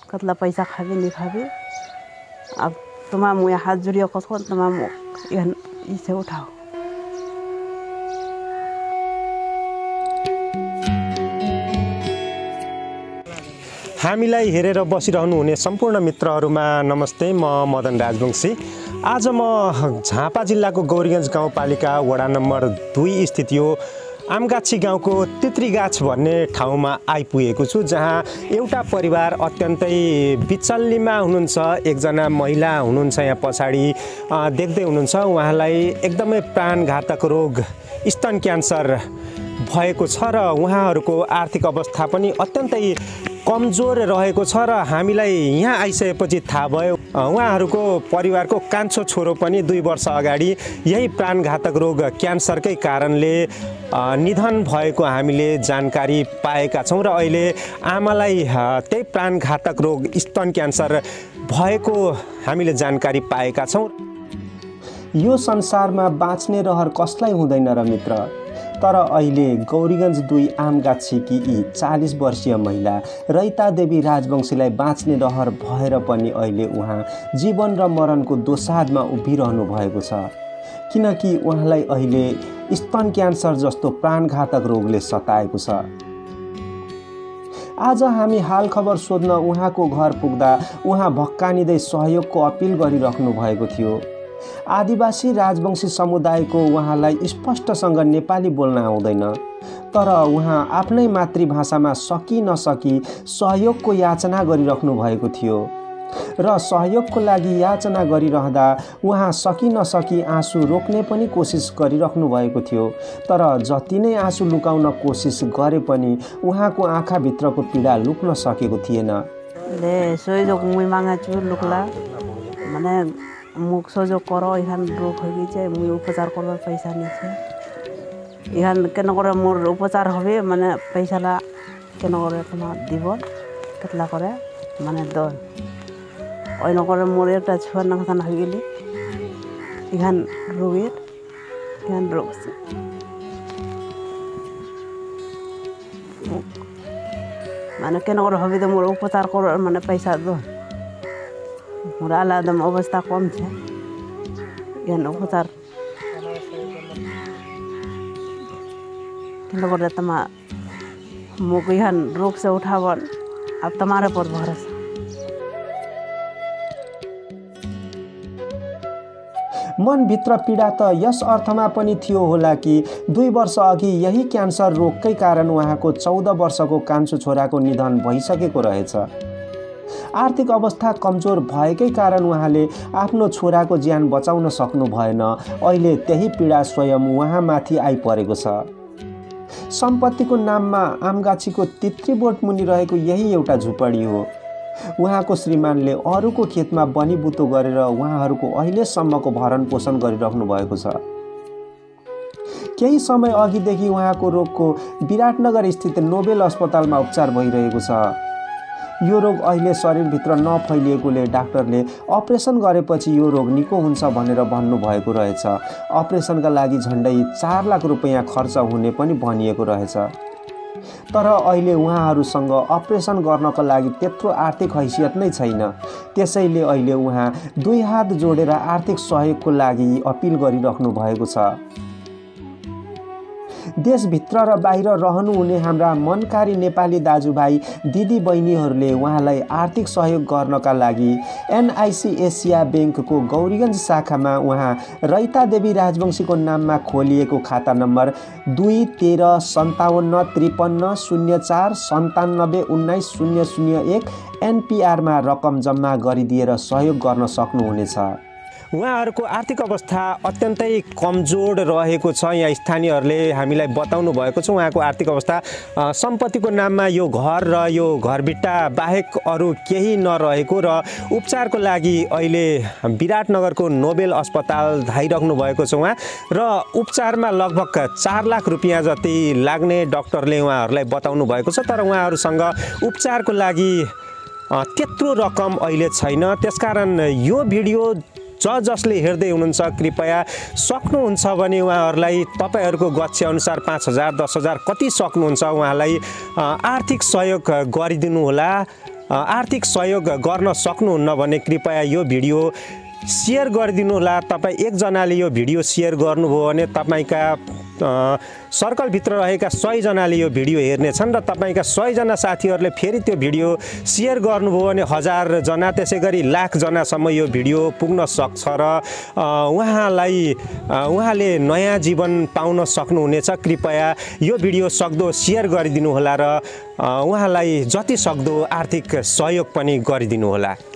कतला पैसा खाबे नहीं खाबे अब तमाम यहाँ हाथ जुड़ियो कसको तमाम यहाँ इसे उठाओ। हामीलाई हेरेर बसिरहनु हुने सम्पूर्ण मित्रहरूमा नमस्ते। म मदन राजवंशी। आज म झापा जिल्लाको गौरीगञ्ज गाउँपालिका वडा नम्बर 2 स्थित यो आमगाछी गाउँको तित्रीगाछ भन्ने ठाउँमा आइपुगेको छु, जहाँ एउटा परिवार अत्यन्तै बिचल्लीमा हुनुहुन्छ। एकजना महिला हुनुहुन्छ यहाँ पछाडि देख्दै हुनुहुन्छ। उहाँलाई एकदमै प्राणघातक रोग स्तन क्यान्सर भएको छ र उहाँहरूको आर्थिक अवस्था पनि अत्यन्तै कमजोर रहेको छ र हामीलाई यहाँ आइसकेपछि थाहा भयो उहाँहरूको परिवारको कान्छो छोरो पनि 2 वर्ष अगाडि यही प्राणघातक रोग क्यान्सरकै कारणले निधन भएको हामीले जानकारी पाएका छौँ र अहिले आमालाई त्यही प्राणघातक रोग स्तन क्यान्सर भएको हामीले जानकारी पाएका छौँ। यो संसारमा बाँच्ने रहर कसलाई हुँदैन र मित्र, तर अहिले गौरीगञ्ज 2 आमगाछीकी यी 40 वर्षीय महिला रैता देवी राजवंशीलाई बाँच्ने रहर भएर पनि अहिले उहाँ जीवन र मरणको दोसाँधमा उभिरहनु भएको छ, किनकि उहाँलाई अहिले स्तन क्यान्सर जस्तो प्राणघातक रोगले सताएको छ। आज हामी हाल खबर सोध्न उहाँको घर पुग्दा उहाँ भक्कानिँदै सहयोगको अपिल गरिराख्नु भएको थियो। आदिवासी राजवंशी समुदायको उहाँलाई स्पष्टसँग नेपाली बोल्न आउँदैन, तर उहाँ आफ्नै मातृभाषामा सकि नसकी सहयोगको याचना गरिराख्नु भएको थियो र सहयोगको लागि याचना गरिरहँदा उहाँ सकि नसकी आँसु रोक्ने पनि कोसिस गरिराख्नु भएको थियो। तर जति नै आँसु लुकाउन कोसिस गरे पनि उहाँको आँखाभित्रको पीडा लुक्न सकेको थिएन। सहयोग मुई मागेछु लुक्ला माने मुख सहयोग करो इहान रोग हो गई मुई उपचार करवार पैसा नहीं इहान केन करे मोर उपचार हबे माने पैसा ला केन करे तुम्हार দিব केतला करे माने द ओइन करे मोर एकटा छुआ नखसान हो गेली इहान रोग माने केन करे हबे त मोर उपचार कर माने पैसा द मोर आलादम अवस्था कम छ यहाँ उपचार किन तमा मुख यहाँ रोग से उठावन अब तुम्हारे पर भरोसा। मनभित्र पीडा त यस अर्थमा पनि थियो होला कि 2 वर्ष अघि यही क्यान्सर रोगकै कारण उहाँको 14 वर्षको कान्छो छोराको निधन भइसकेको रहेछ। आर्थिक अवस्था कमजोर भएकै कारण उहाँले आफ्नो छोराको ज्यान बचाउन सक्नु भएन। अहिले त्यही पीडा स्वयं उहाँमाथि आइपरेको छ। सम्पत्तिको नाममा आमगाछीको तित्री बोट मुनि रहेको यही एउटा झुपडी हो। उहाँको श्रीमानले अरूको खेतमा बनिबुतो गरेर उहाँहरूको अहिलेसम्मको भरण पोषण गरिराख्नु भएको छ। केही समय अघिदेखि उहाँको रोगको विराटनगर स्थित नोबेल अस्पतालमा उपचार भइरहेको छ। यो रोग अहिले शरीरभित्र नफैलिएकोले डाक्टरले अपरेसन गरेपछि यो रोग निको हुन्छ भनेर भन्नुभएको रहेछ। अपरेसनका लागि झन्डै 4 लाख रुपैयाँ खर्च हुने पनि भनिएको रहेछ। तर अहिले उहाँहरूसँग अपरेसन गर्नको लागि त्यत्रो आर्थिक हैसियत नै छैन। त्यसैले अहिले उहाँ 2 हात जोडेर आर्थिक सहयोगको लागि अपिल गरिराख्नु भएको छ। देशभित्र र बाहिर रहनुहुने हाम्रा मनकारी नेपाली दाजुभाइ दिदी बहिनीहरूले उहाँलाई आर्थिक सहयोग गर्नका लागि NIC एसिया ब्याङ्कको गौरीगञ्ज शाखामा उहाँ रैता देवी राजवंशीको नाममा खोलिएको खाता नम्बर 213550497190001 NPR-मा रकम जम्मा गरिदिएर सहयोग गर्न सक्नुहुनेछ। उहाँहरूको आर्थिक अवस्था अत्यन्तै कमजोर रहेको छ। यहाँ स्थानीयहरूले हामीलाई बताउनु भएको छ उहाँको आर्थिक अवस्था सम्पत्तिको नाममा यो घर र यो घरभिट्टा बाहेक अरू केही नरहेको र उपचारको लागि अहिले विराटनगरको नोबेल अस्पताल धाइराख्नु भएको छ उहाँ र उपचारमा लगभग 4 लाख रुपैयाँ जति लाग्ने डाक्टरले उहाँहरूलाई बताउनु भएको छ। तर उहाँहरूसँग उपचारको लागि त्यत्रो रकम अहिले छैन। त्यसकारण यो भिडियो जसले हेर्दै हुनुहुन्छ कृपया सक्नुहुन्छ भने उहाँहरूलाई तपाईहरुको गच्छे अनुसार 5000 10000 कति सक्नुहुन्छ उहाँलाई आर्थिक सहयोग गरिदिनु होला। आर्थिक सहयोग गर्न सक्नुहुन्न भने कृपया यो भिडियो सेयर गरिदिनु होला। तपाईँ एकजनाले यो भिडियो सेयर गर्नुभयो भने तपाईँका सर्कलभित्र रहेका 100 जनाले यो भिडियो हेर्नेछन् र तपाईँका 100 जना साथीहरूले फेरि त्यो भिडियो सेयर गर्नुभयो भने 1000 जना त्यसै गरी लाख जनासम्म यो भिडियो पुग्न सक्छ र उहाँले नयाँ जीवन पाउन सक्नुहुनेछ। कृपया यो भिडियो सक्दो सेयर गरिदिनु होला र उहाँलाई जति सक्दो आर्थिक सहयोग पनि गरिदिनु होला।